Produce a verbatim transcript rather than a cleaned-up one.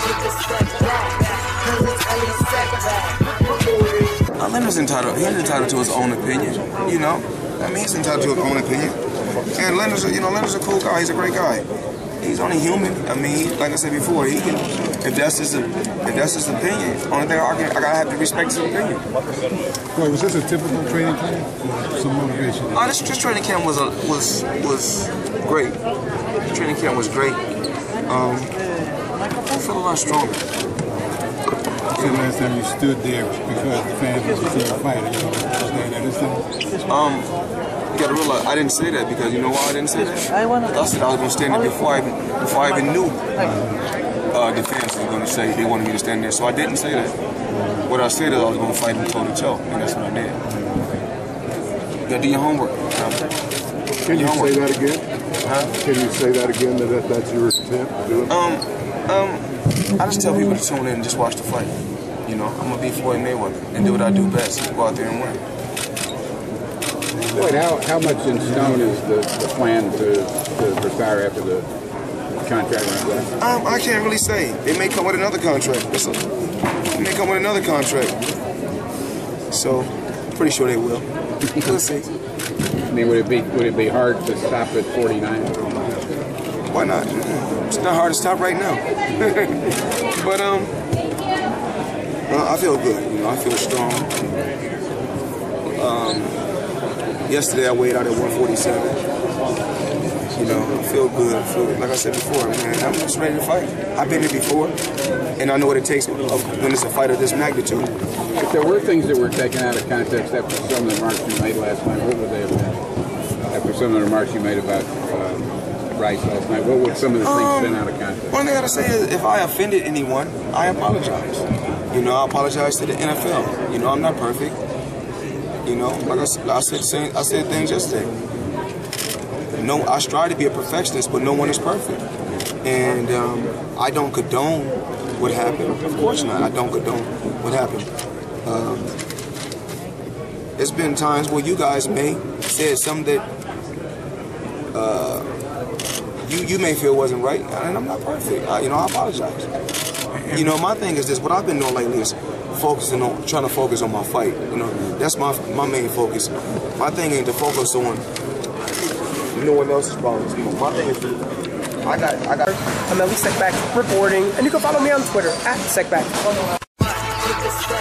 Uh, Leonard's entitled, he's entitled to his own opinion, you know? I mean, he's entitled to his own opinion. And Leonard's, a, you know, Leonard's a cool guy, he's a great guy. He's only human. I mean, like I said before, he can, if that's his, if that's his opinion, only thing I, can, I gotta have to respect his opinion. Well, was this a typical training camp or some motivation? Oh, this, this training camp was, a, was, was great. The training camp was great. Um, I feel a lot stronger. You said last time you stood there because the fans was to see you fight. You don't understand that this time? Um, you gotta realize, I didn't say that because you know why I didn't say that? I said I was gonna stand there before I even, before I even knew uh, the fans was gonna say they wanted me to stand there. So I didn't say that. What I said is I was gonna fight him toe to toe, and that's what I did. You gotta do your homework. Can you homework. say that again? Huh? Can you say that again? That, that that's your attempt to do it? Um, um. I just tell people to tune in and just watch the fight. You know, I'm gonna be Floyd Mayweather and do what I do best, go out there and win. Floyd, how, how much in stone is the, the plan to, to retire after the contract runs out? Um, I can't really say. It may come with another contract. It's a, it may come with another contract. So, pretty sure they will. We'll see. I mean, would it be would it be hard to stop at forty-nine? Why not? It's not hard to stop right now. But um, uh, I feel good. You know, I feel strong. Um, yesterday I weighed out at one forty-seven. You know, I feel good. I feel, like I said before, man, I'm just ready to fight. I've been here before, and I know what it takes when it's a fight of this magnitude. If there were things that were taken out of context after some of the remarks you made last night, what would they have been? After some of the remarks you made about uh, Rice last night, what would some of the things um, been out of context? One thing I gotta say is, if I offended anyone, I apologize. You know, I apologize to the N F L. You know, I'm not perfect. You know, like I, I said, same, I said things yesterday. No, I strive to be a perfectionist, but no one is perfect. And um, I don't condone what happened. Of course not. I don't condone what happened. Um, there's been times where you guys may say something that uh, you you may feel wasn't right, and I'm not perfect. I, you know, I apologize. You know, my thing is this: what I've been doing lately is focusing on, trying to focus on my fight. You know, that's my my main focus. My thing ain't to focus on no one else's problems. You know, my thing is to, I got I got. I'm Ellie Sekback reporting, and you can follow me on Twitter at Sekback.